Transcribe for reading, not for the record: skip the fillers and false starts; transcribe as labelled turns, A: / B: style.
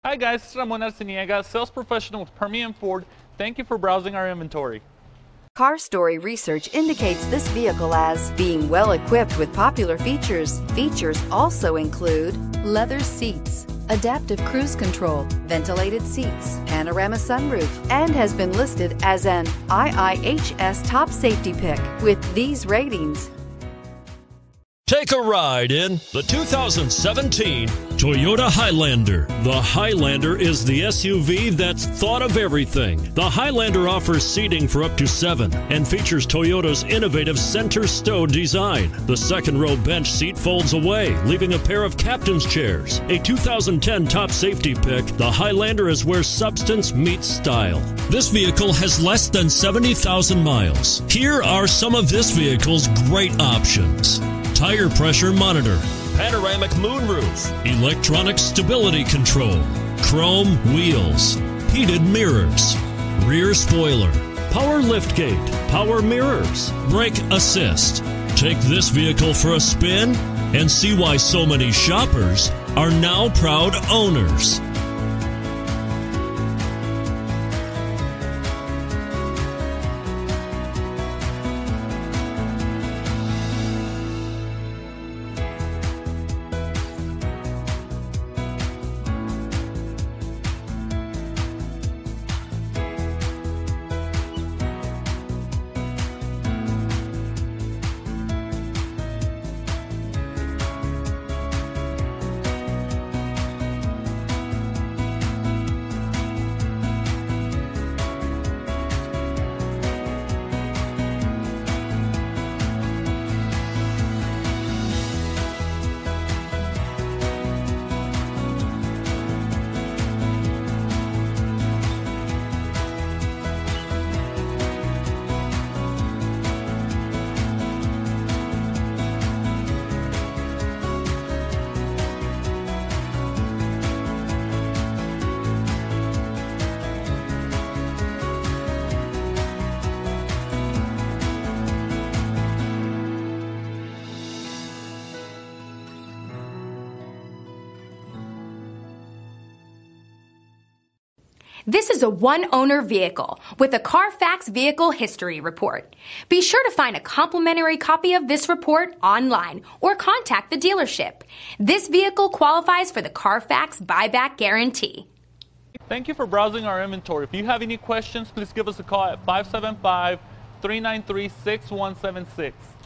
A: Hi guys, it's Ramon Arciniega, sales professional with Permian Ford. Thank you for browsing our inventory.
B: Car Story research indicates this vehicle as being well equipped with popular features. Features also include leather seats, adaptive cruise control, ventilated seats, panorama sunroof, and has been listed as an IIHS top safety pick with these ratings.
C: Take a ride in the 2017 Toyota Highlander. The Highlander is the SUV that's thought of everything. The Highlander offers seating for up to 7 and features Toyota's innovative center stow design. The second row bench seat folds away, leaving a pair of captain's chairs. A 2010 top safety pick, the Highlander is where substance meets style. This vehicle has less than 70,000 miles. Here are some of this vehicle's great options: tire pressure monitor, panoramic moonroof, electronic stability control, chrome wheels, heated mirrors, rear spoiler, power liftgate, power mirrors, brake assist. Take this vehicle for a spin and see why so many shoppers are now proud owners.
D: This is a one-owner vehicle with a CARFAX Vehicle History Report. Be sure to find a complimentary copy of this report online or contact the dealership. This vehicle qualifies for the CARFAX Buyback Guarantee.
A: Thank you for browsing our inventory. If you have any questions, please give us a call at 575-393-6176.